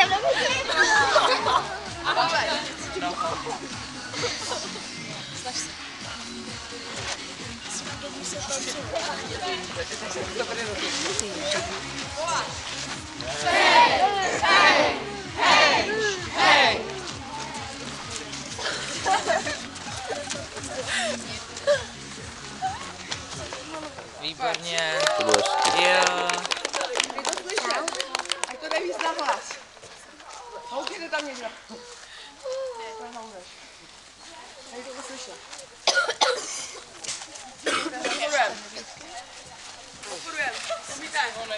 se mnou myslím. Snaž se. Hej! Hej! Hej! Výborně. Jo. Je to slyšet? Ať to nevíc na hlas. Houkněte tam někdo. To nehoudeš. Tady to slyšet. Podporujeme. Podporujeme. Umíte?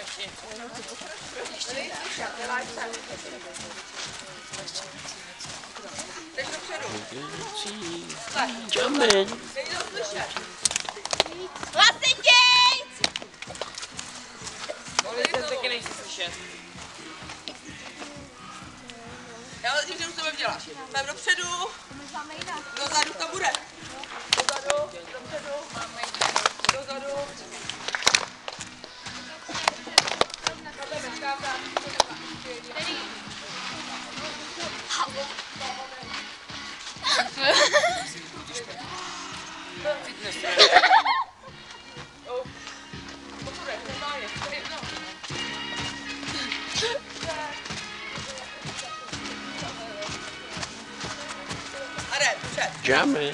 Ještě slyšet, neváď se. Jdeš dopředu. Jumping. Dej to slyšet. Hlasitějc! Volice taky nejsi slyšet. Já ale tím, že už to děláš. Půjdeme dopředu. Dozadu to bude. Dozadu, dopředu. Dozadu. Jumping.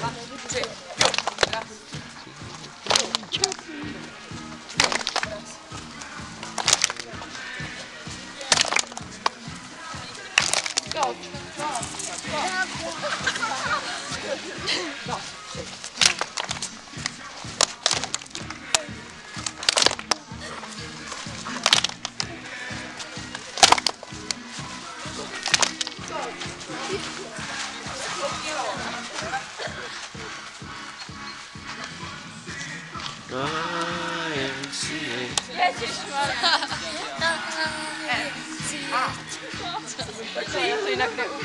To jinak neumím.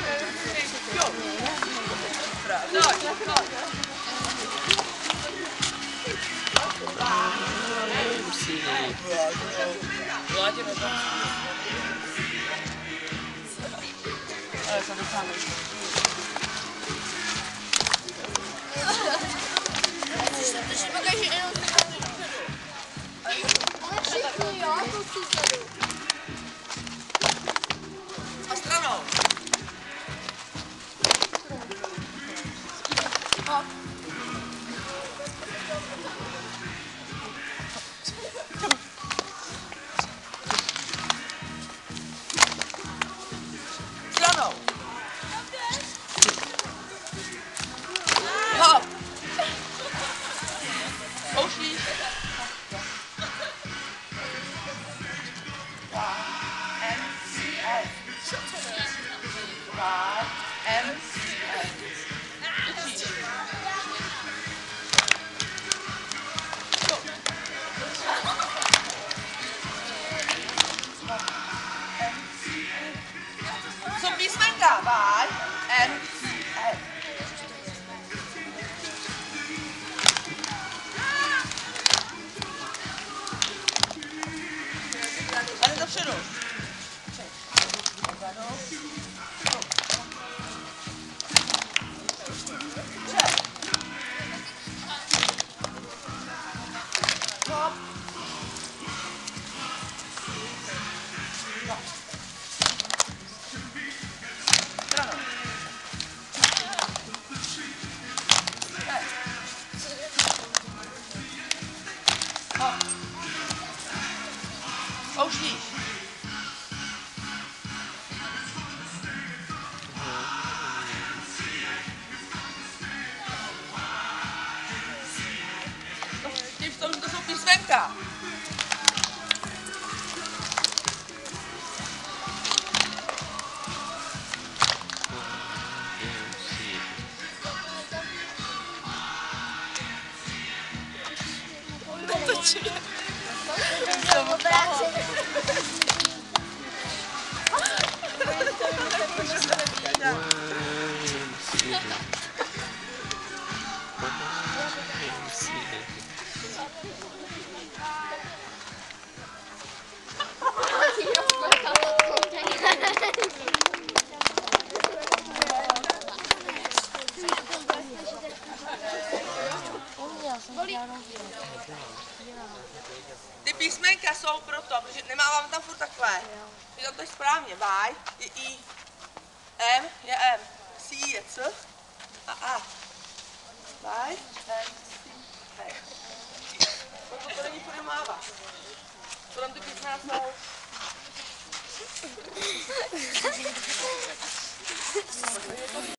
Ale to dosáhnu. Ale všichni, jo, to si zadu. A stranou. Stranou. Hop. Pouštíš. Jsou písmenka. Y, N, N. Ale dopředu. Pouštíš. To jsou písmenka. Thank you. Ty písmenka jsou proto, protože nemávám tam furt takhle. Je to správně. Y je I. M je M. C je C. A. Y, M, C, hej. To není půjde mávat. Potom ty písmena jsou.